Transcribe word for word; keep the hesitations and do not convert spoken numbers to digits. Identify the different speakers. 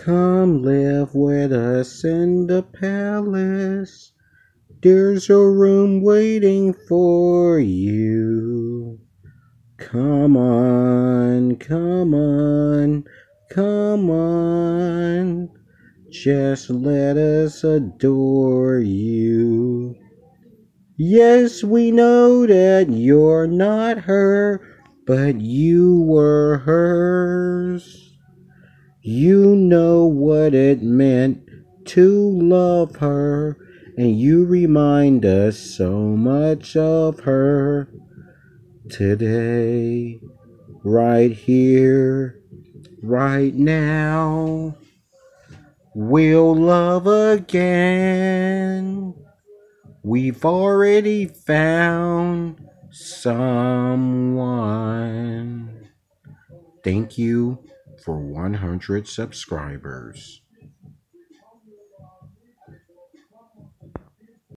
Speaker 1: Come live with us in the palace. There's a room waiting for you. Come on, come on, come on. Just let us adore you. Yes, we know that you're not her, but you were hers. You know what it meant to love her, and you remind us so much of her. Today, right here, right now, we'll love again. We've already found someone. Thank you for one hundred subscribers.